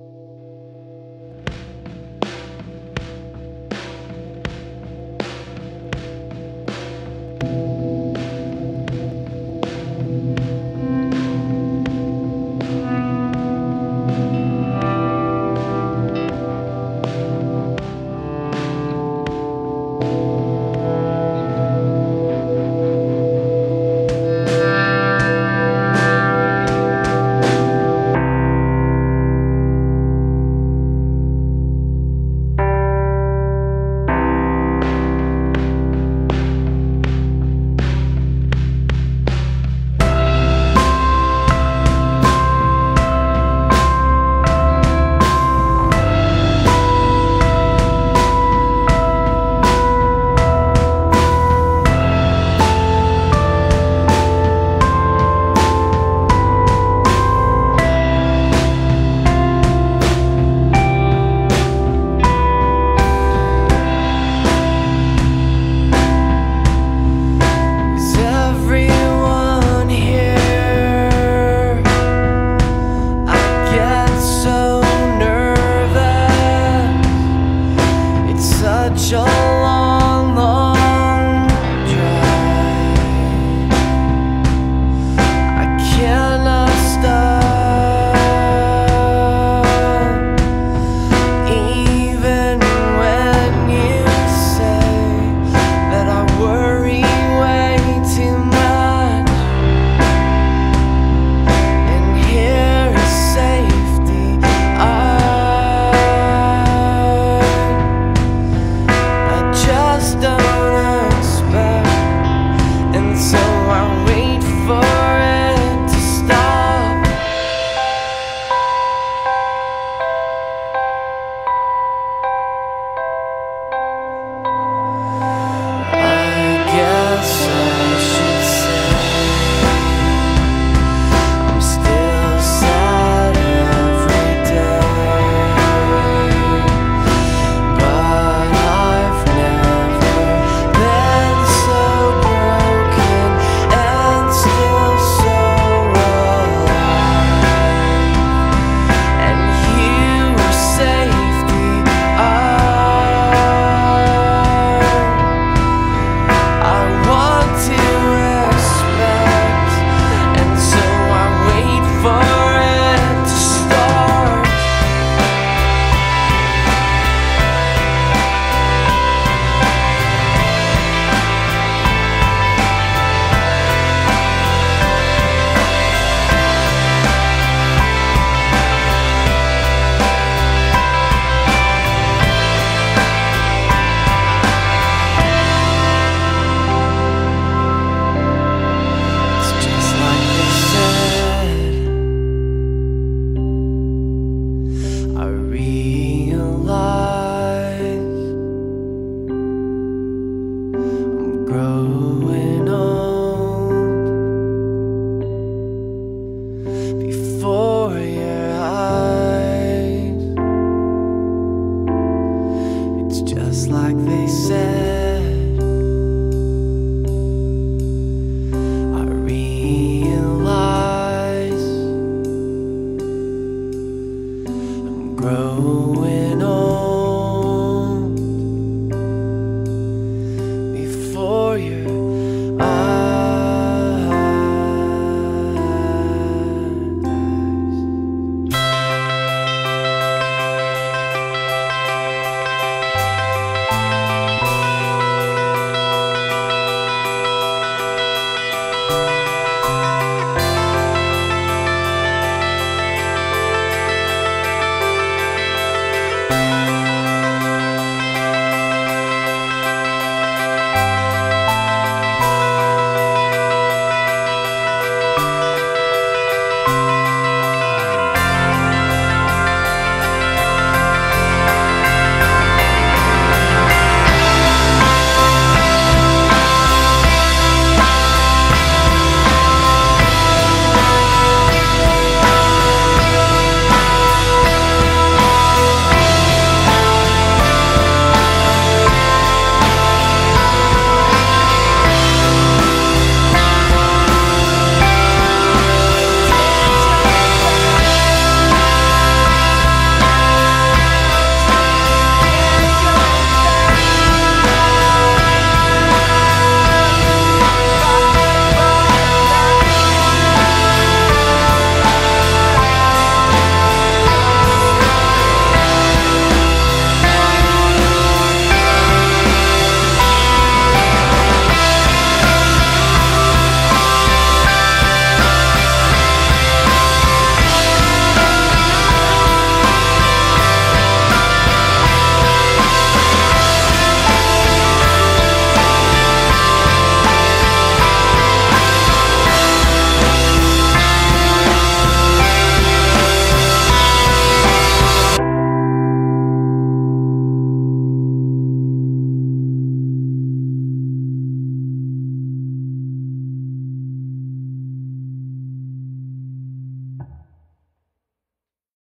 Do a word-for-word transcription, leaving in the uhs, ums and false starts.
Such a long, long drive. I cannot stop, even when you say that I worry way too much. And here is safety. I just don't expect, and so I wait for it to stop. I guess I should say I'm still sad every day, but I've never been so broken and still so alive. And you were safety. I want to expect, and so I wait for it to start. It's just like they said. I realize I'm growing old before your eyes. It's just like they said. I realize I'm growing old